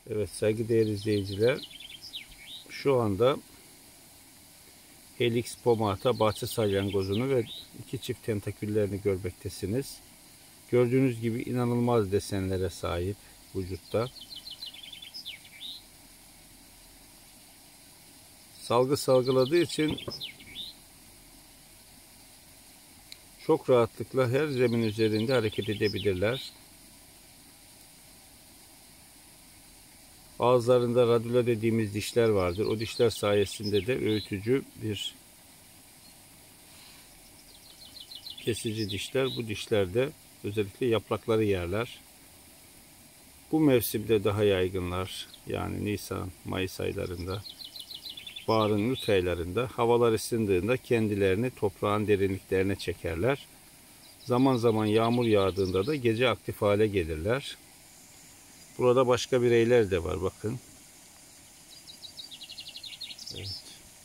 Evet saygıdeğer izleyiciler, şu anda Helix pomata bahçe salyangozunu ve iki çift tentaküllerini görmektesiniz. Gördüğünüz gibi inanılmaz desenlere sahip vücutta. Salgı salgıladığı için çok rahatlıkla her zemin üzerinde hareket edebilirler. Ağızlarında radula dediğimiz dişler vardır. O dişler sayesinde de öğütücü bir kesici dişler. Bu dişlerde özellikle yaprakları yerler. Bu mevsimde daha yaygınlar. Yani Nisan, Mayıs aylarında, baharın ilk aylarında havalar ısındığında kendilerini toprağın derinliklerine çekerler. Zaman zaman yağmur yağdığında da gece aktif hale gelirler. Burada başka bireyler de var, bakın. Evet.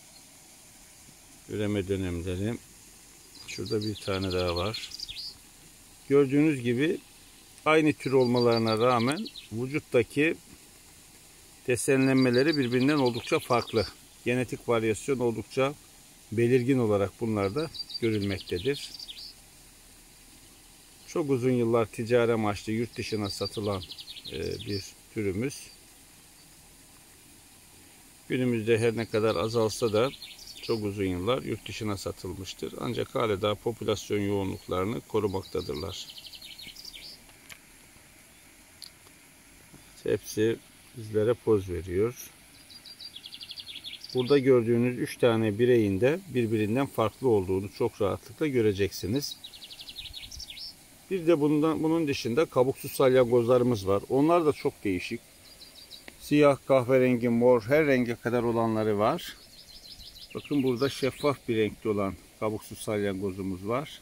Üreme dönemleri. Şurada bir tane daha var. Gördüğünüz gibi aynı tür olmalarına rağmen vücuttaki desenlenmeleri birbirinden oldukça farklı. Genetik varyasyon oldukça belirgin olarak bunlarda görülmektedir. Çok uzun yıllar ticari amaçlı yurt dışına satılan bir türümüz. Günümüzde her ne kadar azalsa da çok uzun yıllar yurt dışına satılmıştır. Ancak hala daha popülasyon yoğunluklarını korumaktadırlar. Hepsi bizlere poz veriyor. Burada gördüğünüz 3 tane bireyin de birbirinden farklı olduğunu çok rahatlıkla göreceksiniz. Bir de bunun dışında kabuksuz salyangozlarımız var. Onlar da çok değişik. Siyah, kahverengi, mor, her renge kadar olanları var. Bakın burada şeffaf bir renkli olan kabuksuz salyangozumuz var.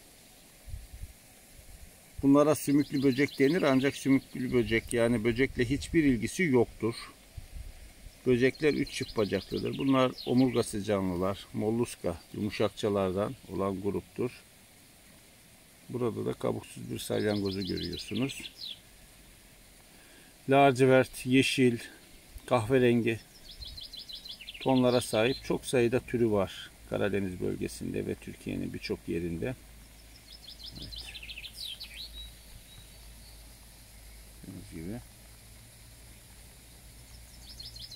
Bunlara sümüklü böcek denir, ancak sümüklü böcek, yani böcekle hiçbir ilgisi yoktur. Böcekler 3 çift bacaklıdır. Bunlar omurgasız canlılar, molluska, yumuşakçalardan olan gruptur. Burada da kabuksuz bir salyangozu görüyorsunuz. Lacivert, yeşil, kahverengi tonlara sahip çok sayıda türü var Karadeniz bölgesinde ve Türkiye'nin birçok yerinde. Evet. Gördüğünüz gibi.